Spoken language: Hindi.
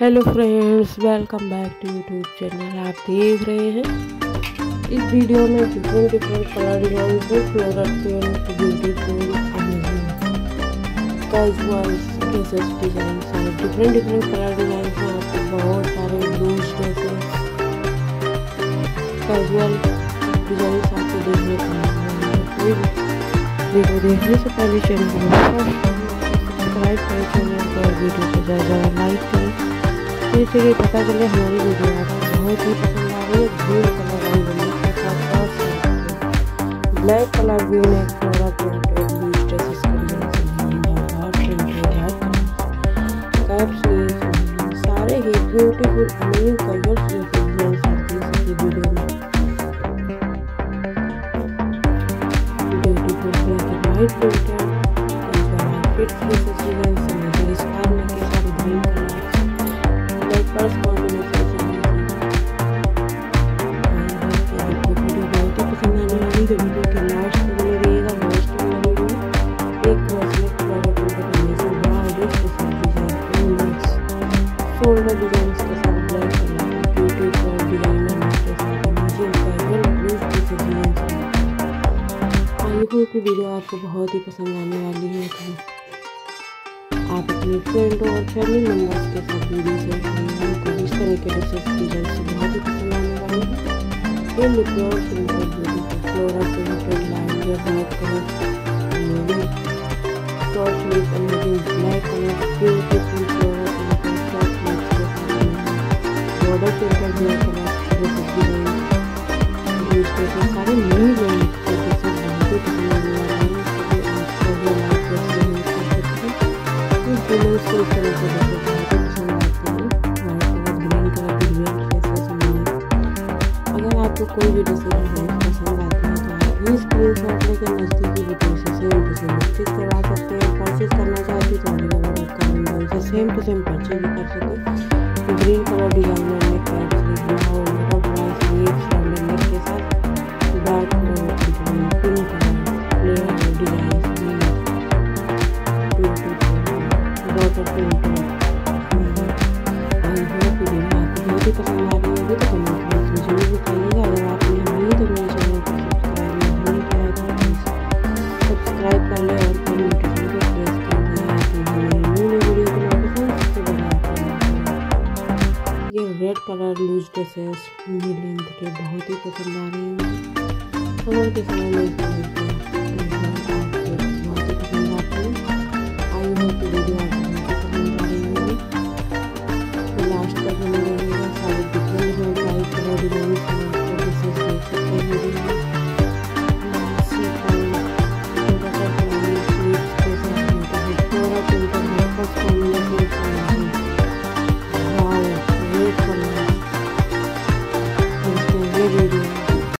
Hello friends, welcome back to YouTube channel. आप देख रहे हैं इस वीडियो में डिफरेंट कलर डिजाइन को floral print, beautiful, casual dresses design है। डिफरेंट कलर डिजाइन में आपको बहुत सारे लूज ड्रेसेस, कैजुअल डिजाइन आपको देखने को मिलेंगे। वीडियो देखने से पहले चैनल को सब्सक्राइब करें, चैनल पर वीडियो को ज़्यादा लाइक करें, इससे पता चले हमारी वीडियो आपको बहुत ही पसंद आ रही है। ग्रीन कलर रंग के साथ ब्लैक कलर भी ने फ्लोरल प्रिंटेड लूज ड्रेसेस का डिजाइन सारे ही ब्यूटीफुल अमेजिंग कलर्स डिजाइन आती है इस वीडियो में। Beautiful black and white printed fits dresses design से स्काई में के साथ green colour first combination video बहुत ही पसंद आने वाली। तो वीडियो के लास्ट तक बने रहिएगा। लास्ट वाला वीडियो एक शोल्डर डिजाइन के साथ ब्लैक कलर ब्यूटीफुल डिजाइनर के साथ amazing casual blues design. I hope कि वीडियो आपको बहुत ही पसंद आने वाली है। आप अपने फ्रेंड और फैमिली मेम्बर्स के साथ वीडियो शेयर करेंगे। उनको इस तरह के ड्रेसेस डिजाइन से बहुत ही पसंद आने वाले हैं। ये लिप्योर printed beautiful floral printed line या black colour short sleeves amazing black colour beautiful floral printed short sleeves के साथ border printed black colour dresses design use करके सारे न्यू ड्रेसेस बहुत ही पसंद आने वाले हैं। इसको इस तरह से बहुत ही पसंद आते हैं। White colour green colour design dresses में अगर आपको कोई भी ड्रेसेस बहुत पसंद आते हैं तो आप ये स्क्रीनशॉट लेकर नज़दीकी बुटीक से सेम टू सेम परचेज करवा सकते हैं। परचेज करना चाहते तो नंबर से सेम टू सेम परचेज भी कर सकते। ग्रीन कलर डिजाइन में के साथ black colour pink colour design water printed आपको बहुत ही पसंद आ रही होगी तो कमेंट बॉक्स में जरूर बताइएगा। अगर आपने अभी तक मेरे चैनल को सब्सक्राइब नहीं किया है तो सब्सक्राइब कर ले और नोटिफिकेशन को प्रेस कर दें। मेरे न्यू वीडियो के नोटिफिकेशन सबसे बड़ा ये red colour loose dresses length के बहुत ही पसंद आ रही हैं। समर के समय में